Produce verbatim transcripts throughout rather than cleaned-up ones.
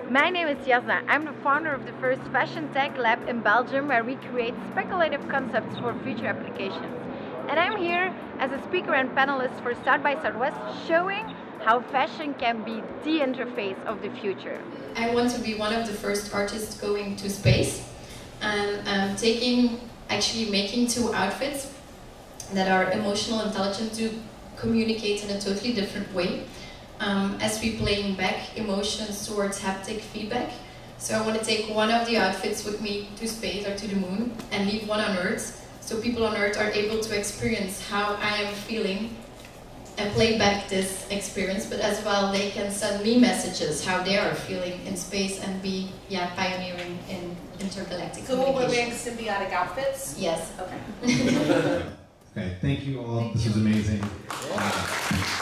My name is Jasna. I'm the founder of the first fashion tech lab in Belgium where we create speculative concepts for future applications. And I'm here as a speaker and panelist for South by Southwest, showing how fashion can be the interface of the future. I want to be one of the first artists going to space and um, taking, actually making two outfits that are emotional, intelligent to communicate in a totally different way. Um, as we playing back emotions towards haptic feedback. So I want to take one of the outfits with me to space or to the moon and leave one on Earth, so people on Earth are able to experience how I am feeling and play back this experience, but as well they can send me messages how they are feeling in space and be yeah, pioneering in intergalactic so communication. So we're wearing symbiotic outfits? Yes. Okay. Okay, thank you all. Thank this you. was amazing. Uh,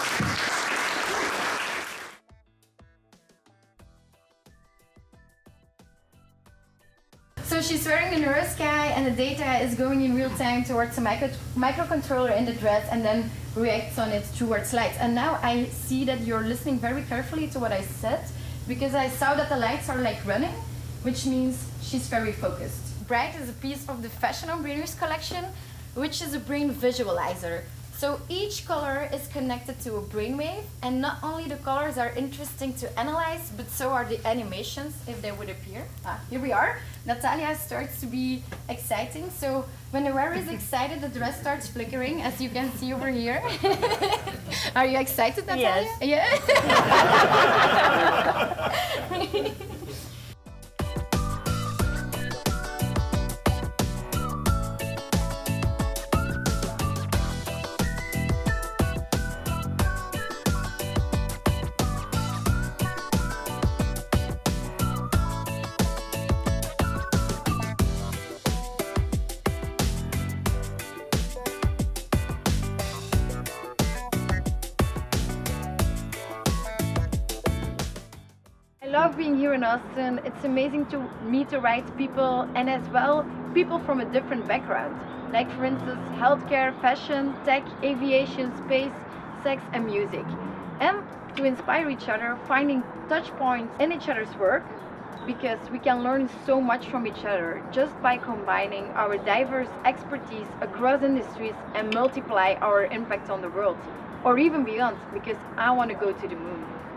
So she's wearing the Neurosky and the data is going in real time towards a micro microcontroller in the dress and then reacts on it towards lights. And now I see that you're listening very carefully to what I said, because I saw that the lights are like running, which means she's very focused. Bright is a piece of the Fashion on Brainers collection, which is a brain visualizer. So each color is connected to a brainwave, and not only the colors are interesting to analyze, but so are the animations if they would appear. Ah, here we are. Natalia starts to be exciting. So when the wearer is excited, the dress starts flickering, as you can see over here. Are you excited, Natalia? Yes. Yeah? I love being here in Austin. It's amazing to meet the right people, and as well people from a different background, like for instance healthcare, fashion, tech, aviation, space, sex and music, and to inspire each other, finding touch points in each other's work, because we can learn so much from each other just by combining our diverse expertise across industries and multiply our impact on the world, or even beyond, because I want to go to the moon.